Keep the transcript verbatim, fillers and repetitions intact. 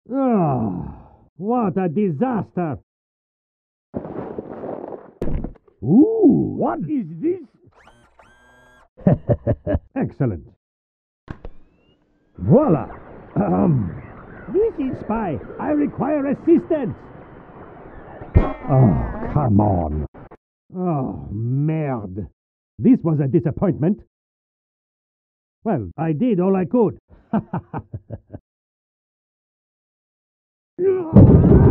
Oh, what a disaster! Ooh, what is this? Excellent. Voila! Um, this is Spy. I require assistance. Oh, come on. Oh, merde. This was a disappointment. Well, I did all I could.